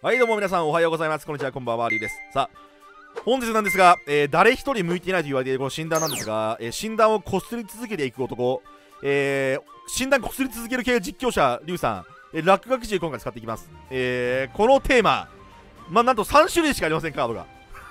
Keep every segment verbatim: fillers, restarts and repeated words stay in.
はい、どうも皆さんおはようございます。こんにちは、こんばんは、リュウです。さあ、本日なんですが、えー、誰一人向いていないと言われているこの診断なんですが、えー、診断をこすり続けていく男、えー、診断こすり続ける系実況者、リュウさん、えー、落書き銃今回使っていきます。えー、このテーマ、まあ、なんとさん種類しかありません、カードが。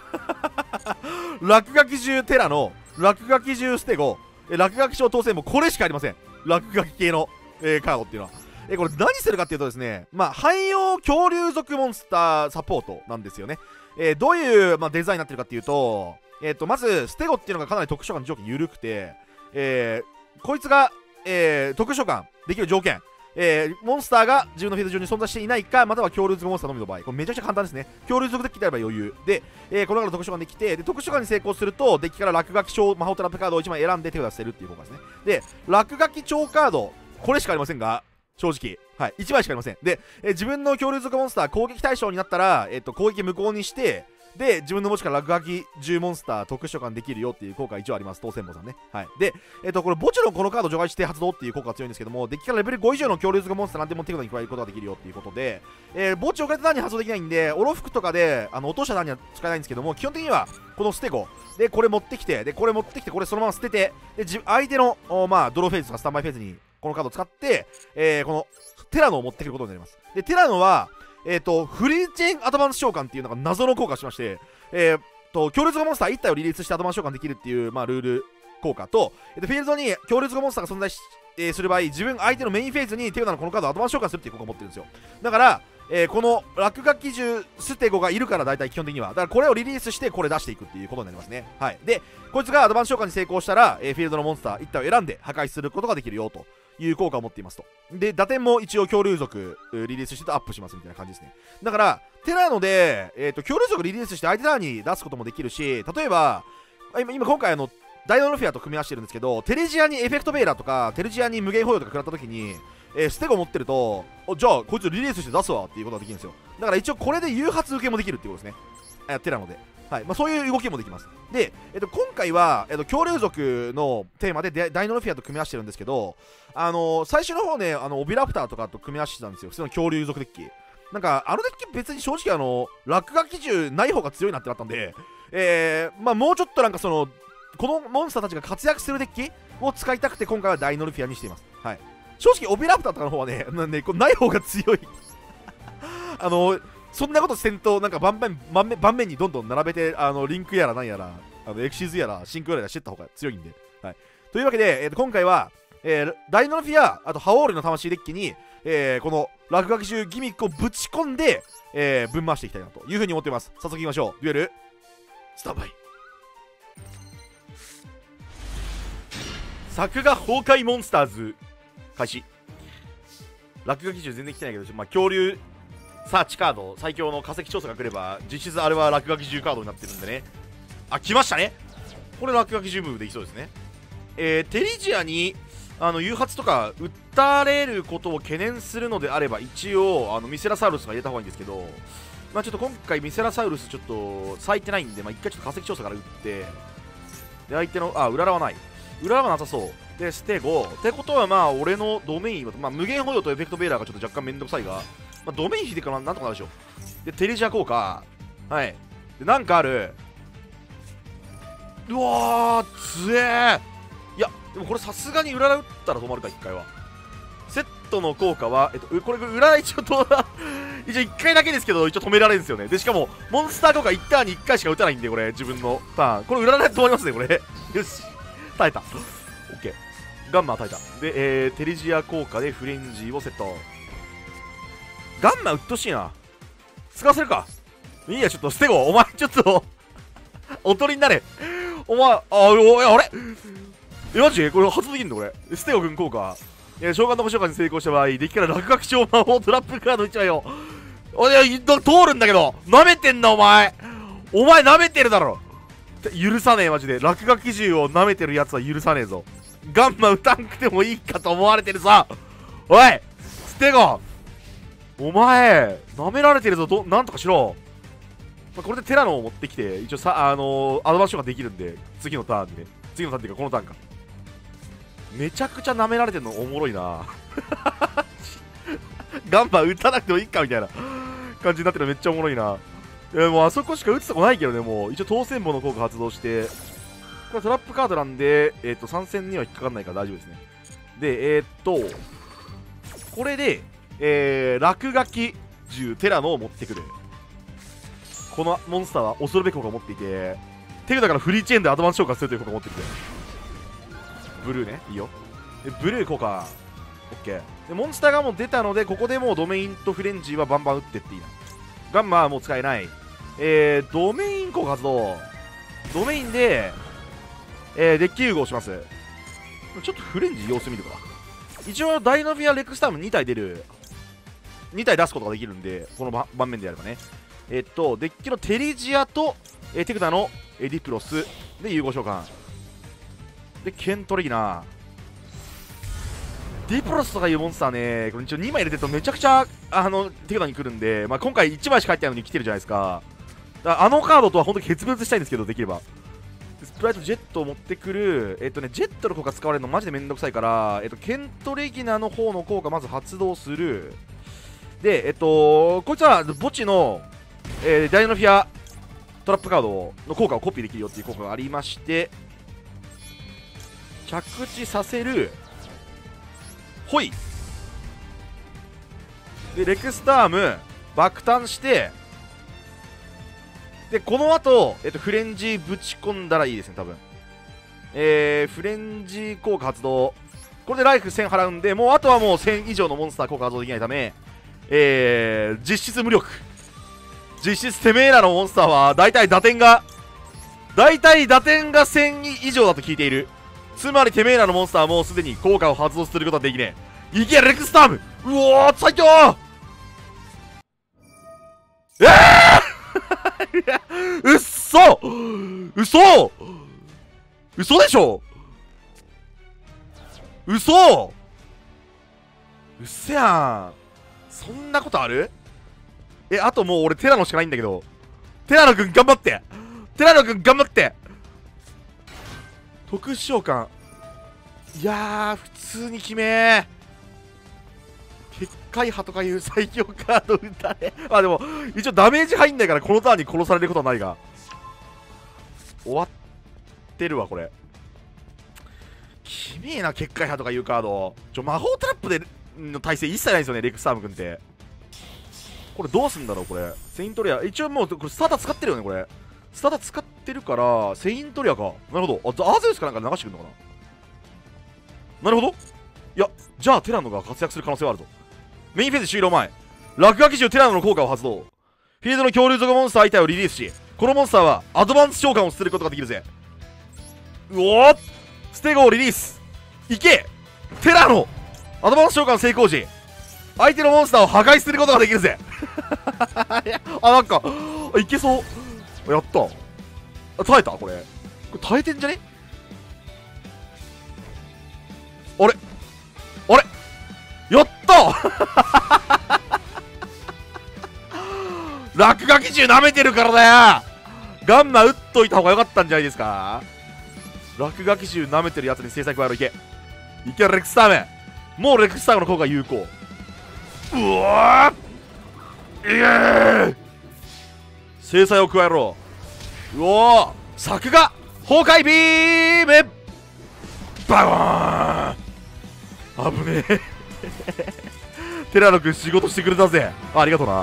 落書き銃テラの、落書き銃ステゴ、えー、落書き賞当選もこれしかありません。落書き系の、えー、カードっていうのは。えこれ何するかっていうとですね、まあ、汎用恐竜族モンスターサポートなんですよね。えー、どういう、まあ、デザインになってるかっていうと、えー、とまずステゴっていうのがかなり特殊召喚の条件緩くて、えー、こいつが、えー、特殊召喚できる条件、えー、モンスターが自分のフィールド上に存在していないか、または恐竜族モンスターのみの場合、これめちゃくちゃ簡単ですね。恐竜族デッキであれば余裕で、えー、この中の特殊召喚できて、で特殊召喚に成功するとデッキから落書き超魔法トラップカードをいちまい選んで手を出せるっていう効果ですね。で落書き超カードこれしかありませんが、正直、はい、いちまいしかありません。で、えー、自分の恐竜族モンスター攻撃対象になったら、えー、と攻撃無効にして、で、自分の墓地から落書き銃モンスター特殊召喚できるよっていう効果が一応あります。当選簿さんね。はい。で、えっ、ー、と、これ墓地のこのカード除外して発動っていう効果が強いんですけども、デッキからレベルご以上の恐竜族モンスターなんでも手札に加えることができるよっていうことで、えー、墓地を遅れて段に発動できないんで、オロフクとかで、あの、落とした段には使えないんですけども、基本的には、このステゴ、で、これ持ってきて、で、これ持ってきて、これそのまま捨てて、で、相手の、まあ、ドローフェーズとかスタンバイフェーズに、このカードを使って、えー、この、テラノを持ってくることになります。で、テラノは、えっ、ー、と、フリーチェーンアドバンス召喚っていうのが謎の効果をしまして、えー、と、強烈モンスターいち体をリリースしてアドバンス召喚できるっていう、まあ、ルール効果と、えー、とフィールドに強烈モンスターが存在し、えー、する場合、自分相手のメインフェーズに手札のこのカードをアドバンス召喚するっていう効果を持ってるんですよ。だから、えー、この落書き銃ステゴがいるから大体基本的には。だからこれをリリースしてこれ出していくっていうことになりますね。はい。で、こいつがアドバンス召喚に成功したら、えー、フィールドのモンスターいち体を選んで破壊することができるよという効果を持っていますと。で、打点も一応恐竜族リリースしてとアップしますみたいな感じですね。だから、テラノで、えー、と恐竜族リリースして相手側に出すこともできるし、例えば、今今今回あの、ダイノロフィアと組み合わせてるんですけど、テレジアにエフェクトベーラーとか、テレジアに無限保養とか食らった時に、えー、ステゴ持ってると、じゃあこいつリリースして出すわっていうことができるんですよ。だから一応これで誘発受けもできるっていうことですね。あテラノで。はい。まあ、そういう動きもできます。で、えっと、今回は、えっと、恐竜族のテーマでダイノロフィアと組み合わせてるんですけど、あのー、最初の方ね、あの、オビラプターとかと組み合わせてたんですよ。普通の恐竜族デッキ。なんか、あのデッキ別に正直あの、落書き銃ない方が強いなってなったんで、えー、まあもうちょっとなんかその、このモンスターたちが活躍するデッキを使いたくて今回はダイノルフィアにしています。はい。正直オビラプターとかの方はね、なんでこれない方が強い。あの、そんなことせんと、なんか盤面、盤面、盤面にどんどん並べて、あの、リンクやらなんやら、あのエクシーズやら、シンクやらしてった方が強いんで。はい。というわけで、えー、と今回は、えー、ダイノルフィア、あとハオールの魂デッキに、えー、この落書き銃ギミックをぶち込んで、えー、ぶん回していきたいなというふうに思っています。早速いきましょう。デュエル、スタンバイ。作画崩壊モンスターズ開始。落書き銃全然来てないけど、まあ、恐竜サーチカード最強の化石調査が来れば実質あれは落書き銃カードになってるんでね。あ、来ましたね。これ落書き銃ムーブできそうですね。えー、テリジアにあの誘発とか撃たれることを懸念するのであれば一応あのミセラサウルスが入れた方がいいんですけど、まあちょっと今回ミセラサウルスちょっと咲いてないんで、まあ一回ちょっと化石調査から撃って、で相手の、あ、うららはない。うららはなさそう。で、ステゴ。ってことはまあ俺のドメインは、まあ無限保養とエフェクトベーラーがちょっと若干めんどくさいが、まあドメイン引いてからなんとかなるでしょ。で、テリジア効果。はい。で、なんかある。うわー、つえー。いや、でもこれさすがにうらら打ったら止まるか、いっかいは。セットの効果は、えっと、これ、うらら一応と、一応いっかいだけですけど、一応止められるんですよね。で、しかも、モンスター効果いちターンにいっかいしか打たないんで、これ、自分のターン。これ、うららで止まりますね、これ。よし。耐えた。オッケー。ガンマは耐えた。で、えー、テリジア効果でフレンジーをセット。ガンマうっとしいな。使わせるか。いいや、ちょっと、ステゴ、お前、ちょっと、おとりになれ。お前、あ、おい、あれえ、マジこれ発動できんのこれ。ステゴ君効果。えー、召喚の召喚に成功した場合、デッキから落書き超魔法トラップカードいちまいを。おい、通るんだけど。舐めてんな、お前。お前舐めてるだろ。許さねえ、マジで。落書き銃を舐めてるやつは許さねえぞ。ガンマ打たんくてもいいかと思われてるさ。おいステゴお前、舐められてるぞ。ど、なんとかしろ。まあ、これでテラノを持ってきて、一応さ、あのー、アドバンス召喚できるんで、次のターンでね。次のターンっていうか、このターンか。めちゃくちゃ舐められてるのおもろいな。ガンマ打たなくてもいいかみたいな感じになってるのめっちゃおもろいな。いやもうあそこしか打つとこないけどね。もう一応当選簿の効果発動して、これはトラップカードなんで、えっと参戦には引っかかんないから大丈夫ですね。で、えー、っとこれで、えー、落書き銃テラノを持ってくる。このモンスターは恐るべき効果を持っていて、手札からフリーチェーンでアドバンス召喚するという効果を持ってきて、ブルーね、いいよ。でブルー効果 OK で、モンスターがもう出たので、ここでもうドメインとフレンジーはバンバン打ってっていいな。ガンマはもう使えない。えー、ドメイン効果発動。ドメインで、えー、デッキ融合します。ちょっとフレンジ様子見るか。一応ダイノフィアレクスタームに体出る、に体出すことができるんで、この盤面でやればね。えっとデッキのテリジアと、えー、手札のエディプロスで融合召喚で、ケントレギナディプロスとかいうモンスターね、これ一応にまい入れてるとめちゃくちゃあの手札に来るんで、まあ、今回いちまいしか入ってないのに来てるじゃないですか。だからあのカードとは本当に決別したいんですけど、できればスプライトジェットを持ってくる。えっとねジェットの効果使われるのマジでめんどくさいから、えっとケントレギナの方の効果まず発動する。でえっとこいつは墓地の、えー、ダイノフィアトラップカードの効果をコピーできるよっていう効果がありまして、着地させる。ほいでレクスターム爆誕して、でこの後、えっとフレンジぶち込んだらいいですね多分。えー、フレンジ効果発動。これでライフせん払うんで、もうあとはもうせん以上のモンスター効果発動できないため、えー、実質無力。実質てめえらのモンスターは大体打点が大体打点がせん以上だと聞いている。つまりてめえらのモンスターはもうすでに効果を発動することはできねえ。いけレクスターム、うおー最強えーうっそうそ嘘でしょ、嘘うっせやん。そんなことある？え、あともう俺テラノしかないんだけど、テラノくん頑張って、テラノくん頑張って。特殊召喚、いやー普通に決めー。結界派とかいう最強カード打たれまあでも一応ダメージ入んないからこのターンに殺されることはないが、終わってるわこれ。きめえな結界派とかいうカード。ちょ魔法トラップでの耐性一切ないんですよねレクスターム君って。これどうすんだろうこれ。セイントリア一応もうこれスターター使ってるよね。これスターター使ってるからセイントリアか。なるほど。あザアゼウスかなんか流してくるのかな。なるほど。いやじゃあテラノが活躍する可能性はあるぞ。メインフェーズ終了前、落書き中テラノの効果を発動。フィールドの恐竜族モンスター相体をリリースし、このモンスターはアドバンス召喚をすることができるぜ。うおーステゴをリリース。いけテラノアドバンス召喚成功時、相手のモンスターを破壊することができるぜあ、なんかいけそう。やった。あ耐えたこれ。これ耐えてんじゃね。あれあれやった落書き銃舐めてるからだよ。ガンマ打っといた方が良かったんじゃないですか。落書き銃舐めてるやつに制裁加えろ。いけいけレクスターム、もうレクスタームの効果有効。うわーいえー制裁を加えろ。うおー作画崩壊ビームバゴーン。危ねえテラノ君仕事してくれたぜ。 あ, ありがとうな。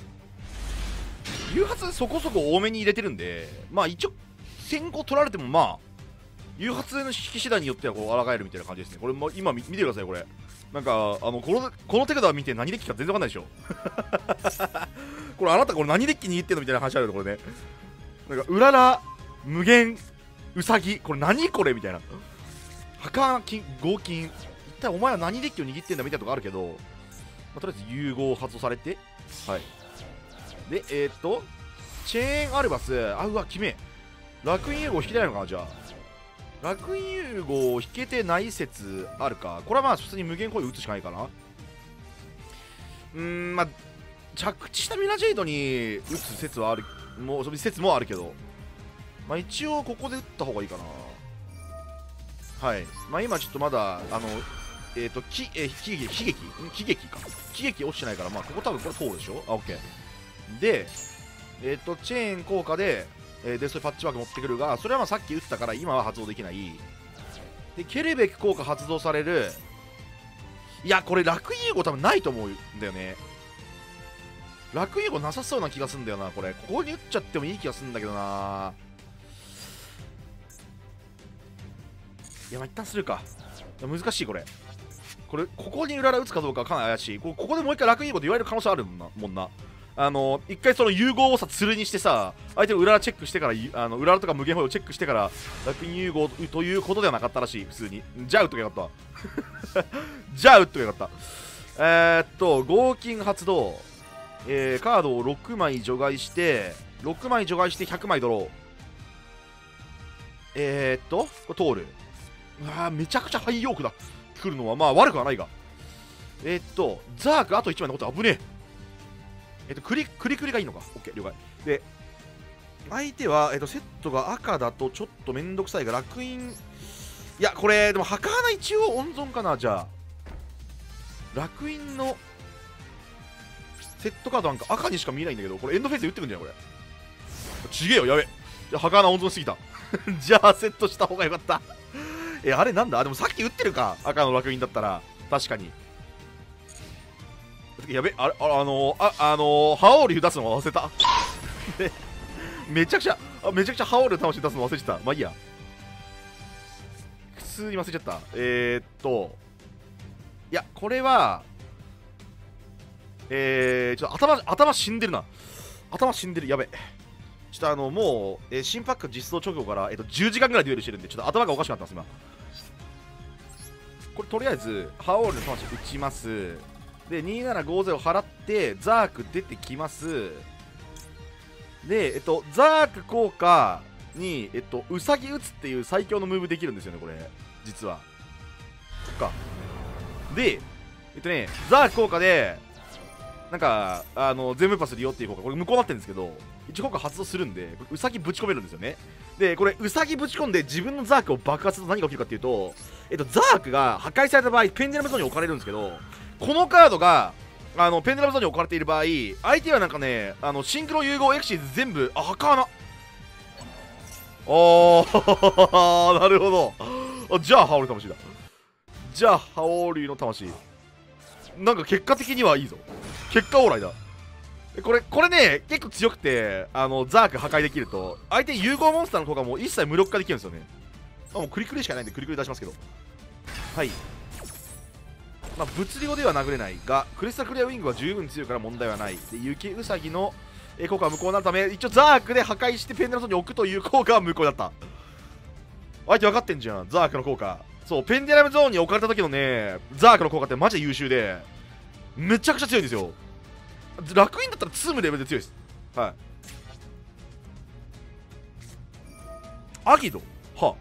誘発そこそこ多めに入れてるんで、まあ一応先行取られてもまあ誘発の引き次第によってはこう抗えるみたいな感じですね。これも今見てください。これなんかあのこのこの手札見て何デッキか全然わかんないでしょこれあなたこれ何デッキ握ってんのみたいな話あるよこれね。なんかうらら無限うさぎ、これ何これみたいな。墓金合金、一体お前は何デッキを握ってんだみたいなとこあるけど、まあ、とりあえず融合発動されて、はいでえー、っとチェーンアルバス、あうわ決め楽園融合引けてないのかな。じゃあ楽園融合引けてない説あるか。これはまあ普通に無限コイン打つしかないかな。うーんまあ着地したミラジェイドに打つ説はある、もう説もあるけど、まあ一応ここで打った方がいいかな。はいまあ今ちょっとまだあのえっ、ー、ときえー、喜劇喜劇喜劇か喜劇落ちてないから、まあここ多分これ通るでしょ。あオッケーでえっとチェーン効果で、えー、デストロイパッチワーク持ってくるが、それはまあさっき打ったから今は発動できない。でケルベック効果発動される。いやこれ楽融合多分ないと思うんだよね。楽融合なさそうな気がするんだよな。これここに打っちゃってもいい気がするんだけどな。いやまあ一旦するか。いや難しいこれ。これここにうらら打つかどうかはかなり怪しい。こここでもう一回楽融合と言われる可能性あるもんな。もんなあの一回その融合をさつるにしてさ、相手のうららチェックしてから、あのうららとか無限包囲をチェックしてから楽融合ということではなかったらしい。普通にじゃあ打っとけばよかったわじゃあ打っとけばよかった。えー、っと合金発動、えー、カードをろくまい除外してろくまい除外してひゃくまいドロー。えー、っとこれ通る。うわーめちゃくちゃハイヨークだ。来るのはまあ悪くはないが、えー、っとザークあといちまい残って危ねえ。えっとクリクリクリがいいのか。 OK 了解。で相手は、えっと、セットが赤だとちょっとめんどくさいが楽印、いやこれでも墓穴一応温存かな。じゃあ楽印のセットカードなんか赤にしか見えないんだけど、これエンドフェイスで打ってくんじゃないこれ。ちげえよやべ。墓穴温存しすぎたじゃあセットした方がよかったえあれなんだ。でもさっき打ってるか赤の楽印だったら。確かにやべ。あれ あ, あのー、ああのー、ハオール出すの忘れためちゃくちゃあめちゃくちゃハオール魂出すの忘れてた。まあいいや、普通に忘れちゃった。えー、っといやこれはえー、ちょっと頭頭死んでるな。頭死んでる。やべ。ちょっとあのもう、えー、新パック実装直後から、えー、とじゅうじかんぐらいデュエルしてるんでちょっと頭がおかしくなってます今。これとりあえずハオールの魂打ちます。でにーななごゼロ払ってザーク出てきます。でえっとザーク効果にえっとウサギ打つっていう最強のムーブできるんですよねこれ実は。そっか。でえっとねザーク効果でなんかあの全部パス利用っていう効果これ無効になってるんですけど、一応効果発動するんでウサギぶち込めるんですよね。でこれウサギぶち込んで自分のザークを爆発すると何が起きるかっていうと、えっとザークが破壊された場合ペンデラムゾーンに置かれるんですけど、このカードがあのペンデラムゾーンに置かれている場合相手はなんかねあのシンクロ融合エクシーズ全部あ墓穴おーなるほど。あじゃあハオル魂だ。じゃあハオルの魂なんか結果的にはいいぞ。結果オーライだ。これこれね結構強くてあのザーク破壊できると相手融合モンスターの効果も一切無力化できるんですよね。あもうクリクリしかないんでクリクリ出しますけど、はい。まあ物量では殴れないがクリスタルクリアウィングは十分強いから問題はない。で雪ウサギの効果は無効になるため一応ザークで破壊してペンデラムゾーンに置くという効果は無効だった。相手分かってんじゃんザークの効果。そうペンデラムゾーンに置かれた時のねザークの効果ってマジで優秀でめちゃくちゃ強いんですよ。楽園だったらツームレベルで強いです。はいアギドは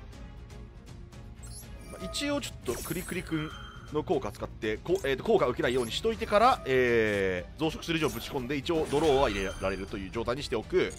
あ、一応ちょっとクリクリくんの効果使ってこ、えー、と効果を受けないようにしといてから、えー、増殖する以上ぶち込んで一応ドローは入れられるという状態にしておく。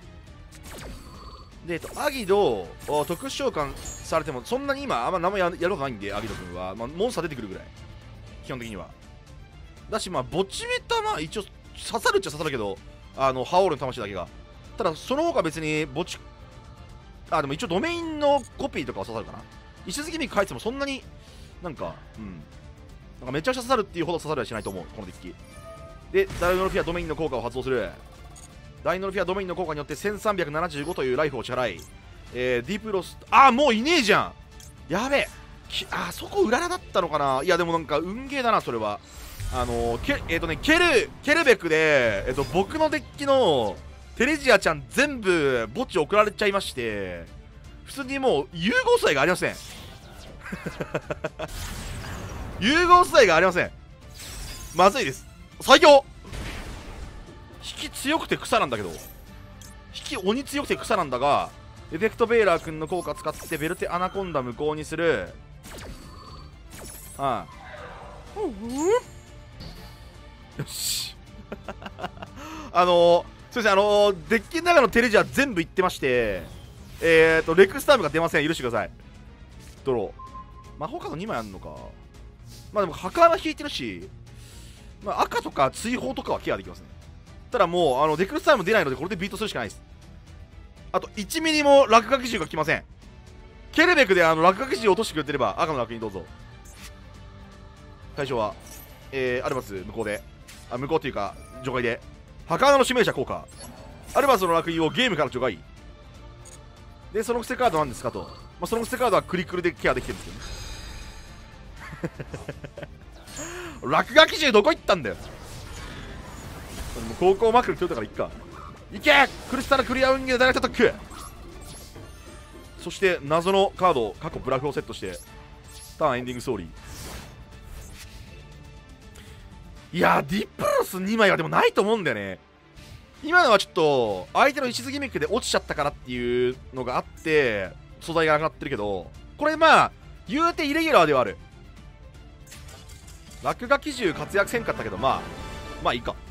で、えっと、アギド特殊召喚されてもそんなに今あんま何もや, やることないんでアギド君は、まあ、モンスター出てくるぐらい基本的にはだし、まあボチメタまあ一応刺さるっちゃ刺さるけどあのハオールの魂だけがただその他別にボチあでも一応ドメインのコピーとかは刺さるかな。石突きミック入ってもそんなになんかうんなんかめちゃくちゃ刺さるっていうほど刺さるはしないと思うこのデッキで。ダイノルフィアドメインの効果を発動する。ダイノルフィアドメインの効果によってせんさんびゃくななじゅうごというライフを支払い、えー、ディープロスあーもういねえじゃんやべえあーそこうららだったのかな。いやでもなんか運ゲーだなそれは。あのー、けえっ、ー、とねケルケルベックで、えー、と僕のデッキのテレジアちゃん全部墓地送られちゃいまして普通にもう融合素材がありません融合素材がありません。まずいです。最強引き強くて草なんだけど引き鬼強くて草なんだがエフェクトベイラー君の効果使ってベルテアナコンダ無効にする。ああよしあのー、すいませんあのー、デッキの中のテレジャー全部いってましてえーとレクスタームが出ません。許してください。ドロー魔法カードにまいあるのか。まあでも墓穴引いてるし、まあ、赤とか追放とかはケアできますね。 ったらもうあのデクルスタイム出ないのでこれでビートするしかないです。あといちミリも落書き銃が来ません。ケルベクであの落書き銃落としてくれてれば赤の楽にどうぞ。対象はえー、アルバス向こうで、あ向こうっていうか除外で墓穴の指名者効果、アルバスの落印をゲームから除外で、その癖カードなんですかと、まあ、その癖カードはクリクルでケアできてるんですけどね落書き銃どこ行ったんだよ。高校マークル取ったからいっか。いけクリスタルクリアウンギのダイレクトアタック。そして謎のカード過去ブラフをセットしてターンエンディングストーリー。いやーディプロスにまいはでもないと思うんだよね。今のはちょっと相手の石津ギミックで落ちちゃったからっていうのがあって素材が上がってるけど、これまあ言うてイレギュラーではある。落書き銃活躍せんかったけど、まあまあいいか。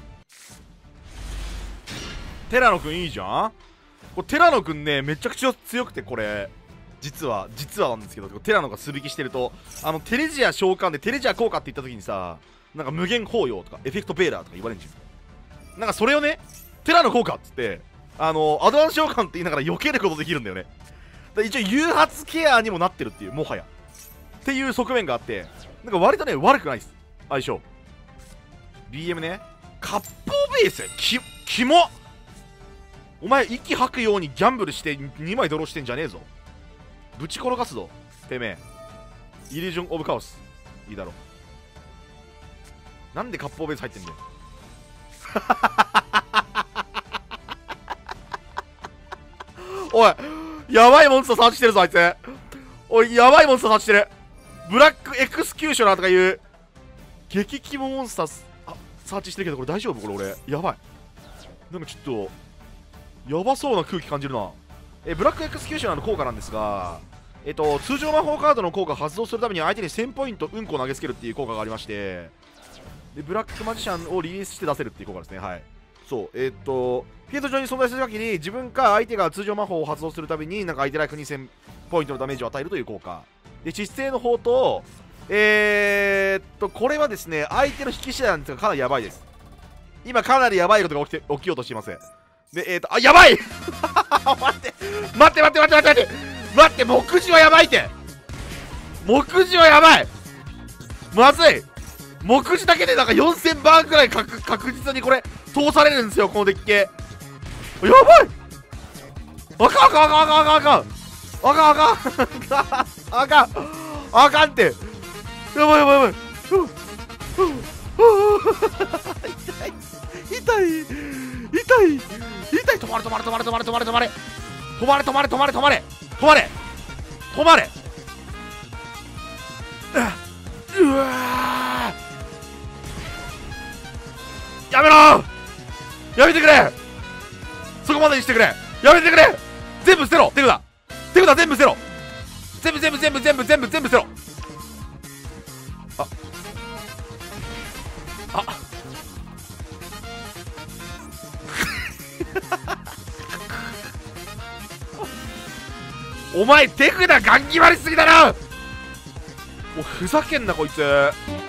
寺野くんいいじゃん。これ寺野くんねめちゃくちゃ強くて、これ実は実はなんですけど、寺野が素引きしてるとあのテレジア召喚でテレジア効果って言った時にさ、なんか無限包容とかエフェクトベーラーとか言われるんですよ。なんかそれをね寺の効果っつってあのアドバンス召喚って言いながら避けることできるんだよね。だ一応誘発ケアにもなってるっていう、もはやっていう側面があって、なんか割とね悪くないです相性。 ビーエム ね割烹ベースきキモ。お前息吐くようにギャンブルしてにまいドローしてんじゃねえぞ。ぶち転がすぞてめえ。イリュージョン・オブ・カオスいいだろ。なんで割烹ベース入ってんだよおいやばいモンスターサーチしてるぞあいつ。おいやばいモンスターサーチしてる。ブラックエクスキューショナーとかいう激キモモンスターあサーチしてるけど、これ大丈夫？これ俺やばい。なんかちょっとやばそうな空気感じるな。えブラックエクスキューショナーの効果なんですが、えっと通常魔法カードの効果を発動するために相手にせんポイントうんこを投げつけるっていう効果がありまして、でブラックマジシャンをリリースして出せるっていう効果ですね。はい。そうえー、っとフィールド上に存在する限り自分か相手が通常魔法を発動するたびになんか相手ライフにせんポイントのダメージを与えるという効果で、窒性の法とえー、っとこれはですね相手の引き次第なんですがかなりやばいです。今かなりやばいことが起きて起きようとしています。でえー、っとあやばい待って待って待って待って待って待って待って、目次はやばいって、目次はやばい、まずい。目次だけでなんかよんせんバーンくらい確確実にこれ通されるんですよ、このデッキ。やばい、あかんあかんあかんあかんあかんあかんあかんあかんあかんって、やばいやばいやばい、痛い痛い痛い痛い、止まれ止まれ止まれ止まれ止まれ止まれ止まれ止まれ止まれ止まれ止まれ止まれ、うわーやめろー、やめてくれ、そこまでにしてくれ、やめてくれ、全部捨てろ、手札手札全部捨てろ、全部全部全部全部全部全部捨てろ。ああお前手札ガン決まりすぎだな、もうふざけんなこいつ。